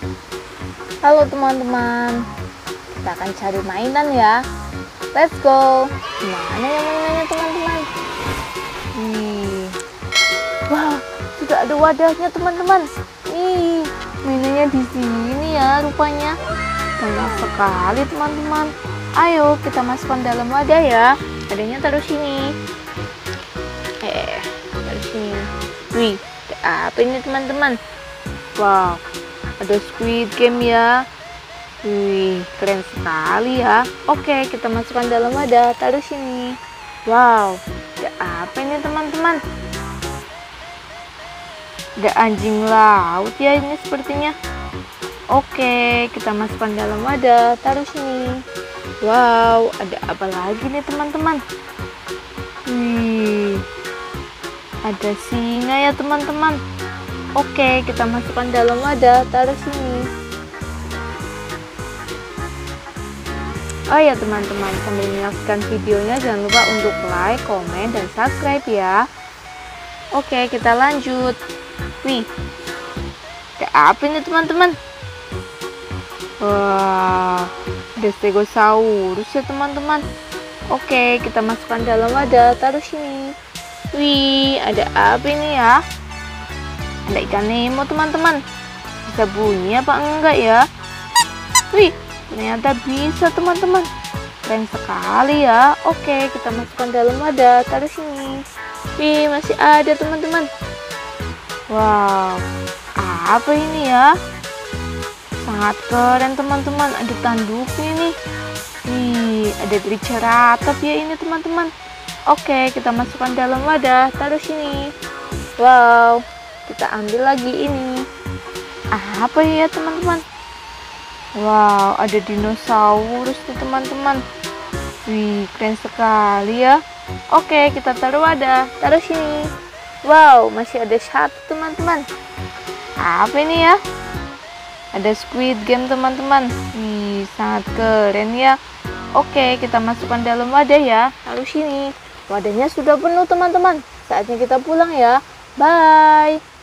Halo teman-teman, kita akan cari mainan ya. Let's go. Mana yang mainannya teman-teman? Wow, sudah ada wadahnya teman-teman. Mainannya di sini ya rupanya. Banyak sekali teman-teman. Ayo kita masukkan dalam wadah ya. Wadahnya taruh sini. Taruh sini. Wih, apa ini teman-teman? Wow, ada Squid Game ya. Wih, keren sekali ya. Oke, kita masukkan dalam wadah, taruh sini. Wow, ada apa ini teman-teman? Ada anjing laut ya ini sepertinya. Oke, kita masukkan dalam wadah, taruh sini. Wow, ada apa lagi nih teman-teman? Wih, ada singa ya teman-teman. Oke, kita masukkan dalam wadah, taruh sini. Oh ya teman-teman, sambil menyaksikan videonya jangan lupa untuk like, komen, dan subscribe ya. Oke, kita lanjut. Wih, ada apa ini teman-teman? Wah, ada Stegosaurus ya teman-teman. Oke, kita masukkan dalam wadah, taruh sini. Wih, ada apa ini ya? Ada ikan Nemo teman-teman. Bisa bunyi apa enggak ya? Wih, ternyata bisa teman-teman. Keren sekali ya. Oke, kita masukkan dalam wadah, taruh sini. Wih, masih ada teman-teman. Wow, apa ini ya? Sangat keren teman-teman. Ada tanduknya nih. Wih, ada Triceratops ya ini teman-teman. Oke, kita masukkan dalam wadah, taruh sini. Wow, kita ambil lagi ini. Apa ya teman-teman? Wow, ada dinosaurus nih teman-teman. Wih, keren sekali ya. Oke, kita taruh wadah, taruh sini. Wow, masih ada satu teman-teman. Apa ini ya? Ada Squid Game teman-teman. Wih, sangat keren ya. Oke, kita masukkan dalam wadah ya, taruh sini. Wadahnya sudah penuh teman-teman. Saatnya kita pulang ya. Bye.